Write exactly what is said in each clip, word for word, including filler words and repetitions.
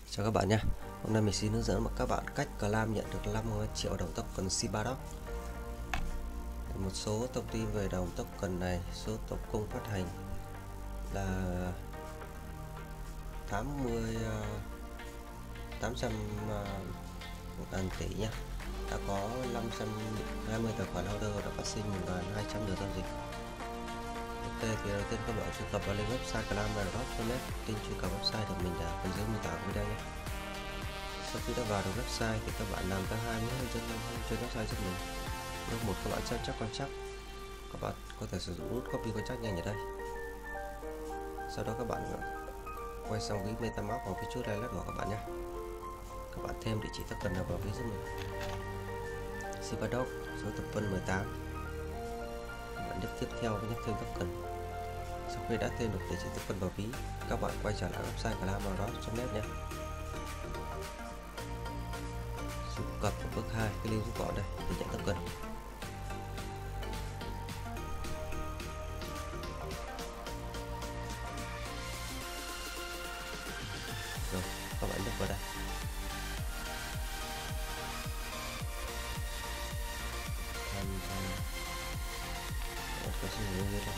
Chào các bạn nha. Hôm nay mình xin hướng dẫn các bạn cách claim nhận được năm triệu đồng token Shiba Doc. Một số thông tin về đồng token này: số tổng cung phát hành là tám mươi tám trăm ngàn tỷ nhé. Đã có năm trăm hai mươi tài khoản holder đã phát sinh một nghìn hai trăm lượt giao dịch. Ok, thì đầu tiên các bạn truy cập vào link website claimairdrop chấm net. Link truy cập website được mình để bên dưới mô tả video nhé. Sau khi đã vào được website thì các bạn làm theo hai bước hướng dẫn trên website giúp mình. Bước một, các bạn xem chắc contract. Các bạn có thể sử dụng nút copy contract nhanh ở đây. Sau đó các bạn quay sang ví MetaMask hoặc ví chút Wallet của các bạn nhé. Các bạn thêm địa chỉ token nào vào ví giúp mình. Shiba Doc số thập phân mười tám. Các bạn nhấp tiếp theo với nhấp thêm token. Sau khi đã thêm được địa chỉ token vào ví, các bạn quay trở lại website claimairdrop chấm net nhé. Truy cập vào bước hai, cái link rút gọn đây để nhận token. Rồi, các bạn nhấp vào đây. Tham gia. Có số người dưới đây.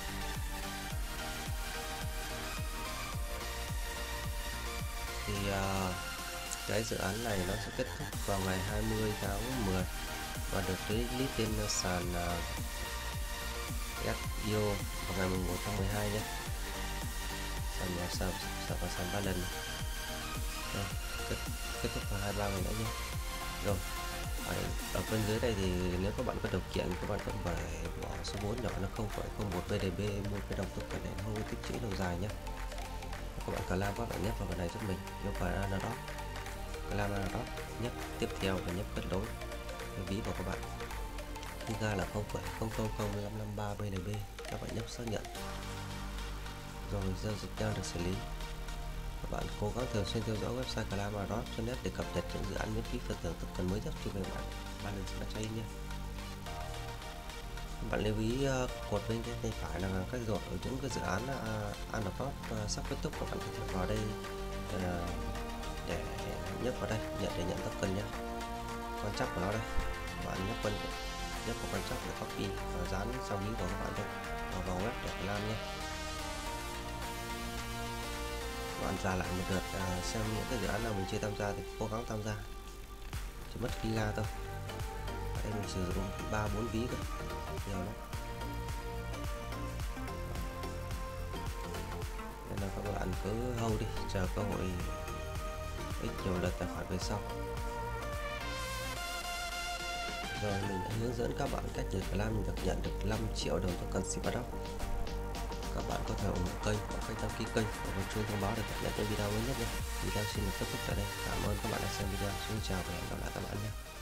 Thì uh, cái dự án này nó sẽ kết thúc vào ngày hai mươi tháng mười và được release trên sàn uh, ét i ô vào ngày mùng một tháng mười hai nhé. Sàn vào sàn sàn vào sàn ba lần. Rồi, kết, kết thúc vào hai mươi ba ngày nữa nhé. Rồi, ở, ở bên dưới đây thì nếu các bạn có điều kiện, các bạn vẫn phải bỏ số vốn nhỏ nó không phẩy không một bê đê bê mua cái đồng token này, không có tích trữ lâu dài nhé. Các bạn claim, các bạn nhấp vào phần này giúp mình, yêu cầu là đó claim là đó, nhấp tiếp theo và nhấp kết nối cái ví của các bạn. Khi ra là không phẩy không không không năm năm ba bê đê bê, các bạn nhấp xác nhận. Rồi giao dịch đang được xử lý. Các bạn cố gắng thường xuyên theo dõi website claimairdrop chấm net để cập nhật những dự án miễn phí phần thưởng token mới nhất cho các bạn. Ba lần sẽ cho in nhé. Bạn lưu ý uh, cột bên trên tay phải là các rồi ở những cái dự án uh, Anapod uh, sắp kết thúc. Các bạn có thể vào đây uh, để nhấp vào đây nhận để nhận token nhé. Quan trắc của nó đây, bạn nhấp quan nhấp vào quan trắc để copy và dán sau ví của các bạn đây vào vào web để làm nhé. Bạn ra lại một lượt uh, xem những cái dự án nào mình chưa tham gia thì cố gắng tham gia, chỉ mất khi la thôi. Ở đây mình sử dụng ba bốn ví cơ, nhiều lắm. Nên là các bạn cứ hold đi, chờ cơ hội ít nhiều lượt tài khoản về sau. Rồi mình đã hướng dẫn các bạn cách để claim được nhận được năm triệu đồng token Shiba Doc. Các bạn có thể ủng hộ kênh bằng cách đăng ký kênh và bật chuông thông báo để cập nhật những video mới nhất nhé. Video xin được kết thúc tại đây. Cảm ơn các bạn đã xem video. Xin chào và hẹn gặp lại các bạn nhé.